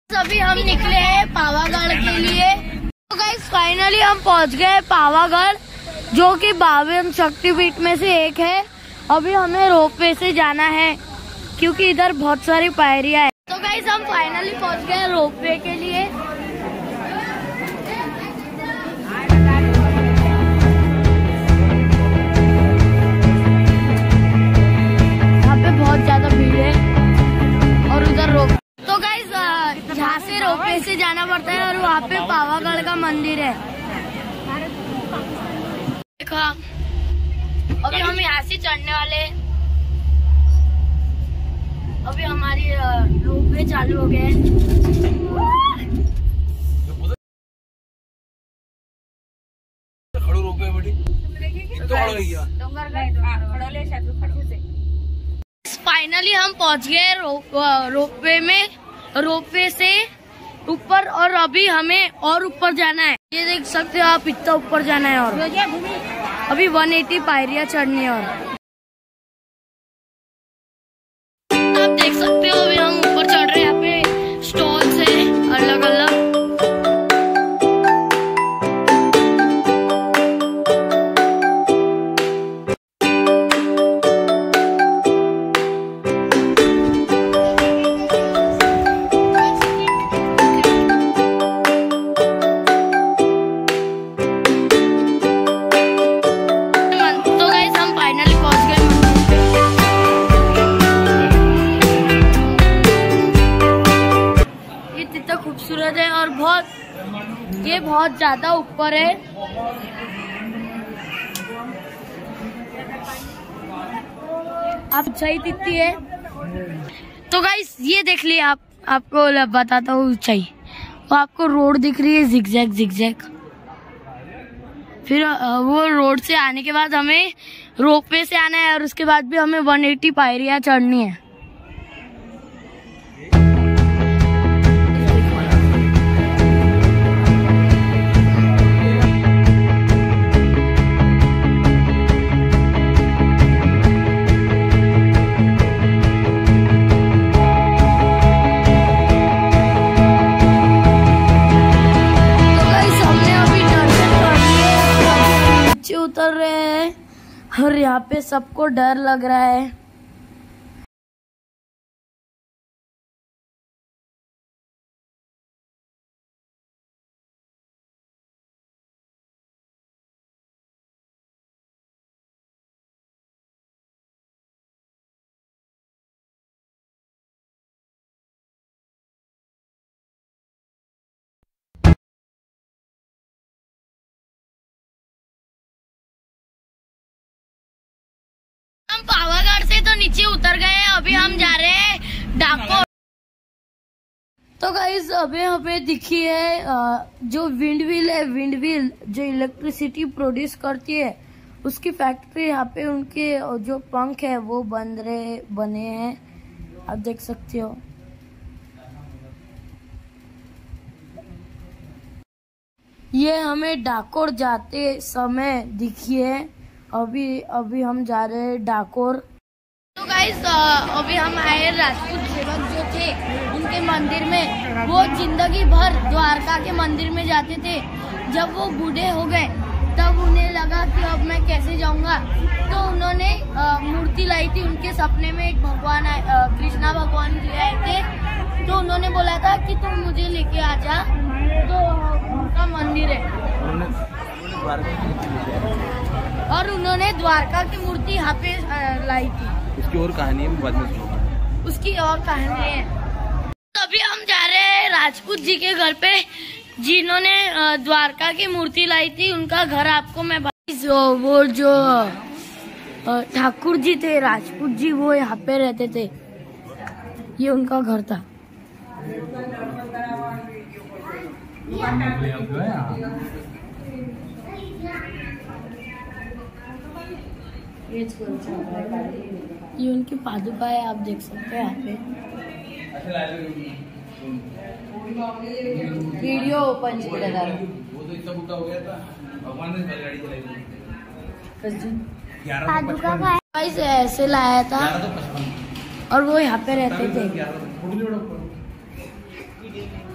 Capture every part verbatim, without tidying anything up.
अभी हम निकले हैं पावागढ़ के लिए। तो गाइस फाइनली हम पहुंच गए पावागढ़, जो कि बावन शक्तिपीठ में से एक है। अभी हमें रोपवे से जाना है क्योंकि इधर बहुत सारी पायरियां है। तो गाइस हम फाइनली पहुंच गए रोपवे के लिए। यहाँ पे बहुत ज्यादा भीड़ है और उधर रोप तो गाइस जहाँ से रोपवे से जाना पड़ता है और वहाँ पे पावागढ़ का मंदिर है। देखा अभी हम यहाँ से चढ़ने वाले। अभी हमारी रोपवे चालू हो गए। फाइनली हम पहुँच गए रोपवे में, रोपवे से ऊपर, और अभी हमें और ऊपर जाना है। ये देख सकते हो आप, इतना ऊपर जाना है और अभी एक सौ अस्सी पायरियां चढ़नी है। और आप देख सकते हो अभी हम ऊपर चढ़ रहे हैं। यहाँ पे स्टॉल्स है अलग अलग। खूबसूरत है और बहुत, ये बहुत ज्यादा ऊपर है। आप ऊंचाई कितनी है? तो गाइस ये देख लिया आप, आपको बताता हूँ ऊंचाई। वो आपको रोड दिख रही है, जिगजैग जिगजैग। फिर वो रोड से आने के बाद हमें रोपवे से आना है और उसके बाद भी हमें एक सौ अस्सी पायरियां चढ़नी है। उतर रहे हैं और यहाँ पे सबको डर लग रहा है। हम पावागढ़ से तो नीचे उतर गए, अभी हम जा रहे हैं डाकोर। तो गाइस अभी हमें दिखी है जो विंड व्हील है, विंड व्हील जो इलेक्ट्रिसिटी प्रोड्यूस करती है, उसकी फैक्ट्री। यहाँ पे उनके जो पंख है वो बन रहे बने हैं, आप देख सकते हो। ये हमें डाकोर जाते समय दिखी है। अभी अभी हम जा रहे हैं डाकोर। तो गाइस अभी हम आए राजपूत सेवक जो थे उनके मंदिर में। वो जिंदगी भर द्वारका के मंदिर में जाते थे। जब वो बूढ़े हो गए तब उन्हें लगा कि अब मैं कैसे जाऊंगा, तो उन्होंने मूर्ति लाई थी। उनके सपने में एक भगवान आए, कृष्णा भगवान जी आए थे। तो उन्होंने बोला था कि तुम मुझे लेके आ जा। तो उनका मंदिर है और उन्होंने द्वारका की मूर्ति यहाँ पे लाई थी। उसकी और कहानी है, बाद में सुनो। उसकी और कहानी है। तो अभी हम जा रहे हैं राजपूत जी के घर पे, जिन्होंने द्वारका की मूर्ति लाई थी। उनका घर आपको मैं जो वो जो ठाकुर जी थे, राजपूत जी, वो यहाँ पे रहते थे। ये उनका घर था। ये उनकी पादुका है, आप देख सकते हैं यहाँ पे। वीडियो ओपन पादुका ऐसे लाया था और वो यहाँ पे रहते थे।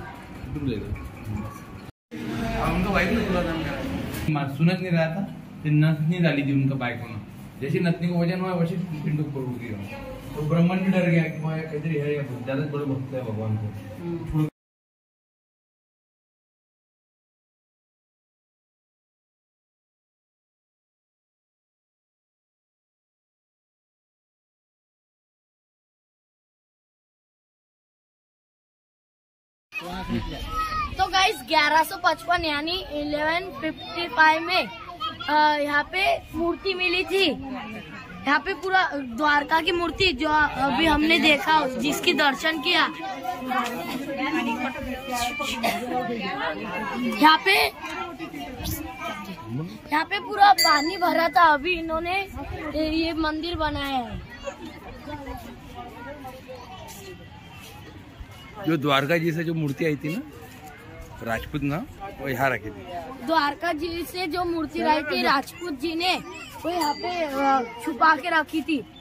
तुम ले लो। उनका बाइक में बोला था मैं सुनत नहीं रहा था, फिर नस नहीं डाली थी उनका बाइक में। जैसे नथनी को वजन हुआ वैसे पिंडू ऊपर उड़ गया, तो ब्राह्मण भी डर गया कि मैं किधर है, ज्यादा बड़े भक्त है भगवान को। तो गाइस ग्यारह सौ पचपन यानी ग्यारह सौ पचपन में यहाँ पे मूर्ति मिली थी। यहाँ पे पूरा द्वारका की मूर्ति जो अभी हमने देखा, जिसकी दर्शन किया, यहाँ पे यहाँ पे पूरा पानी भरा था। अभी इन्होंने ये मंदिर बनाया है। जो द्वारका जी से जो मूर्ति आई थी ना राजपूत ना, वो यहाँ रखी थी। द्वारका जी से जो मूर्ति आई थी राजपूत जी ने, वो यहाँ पे छुपा के रखी थी।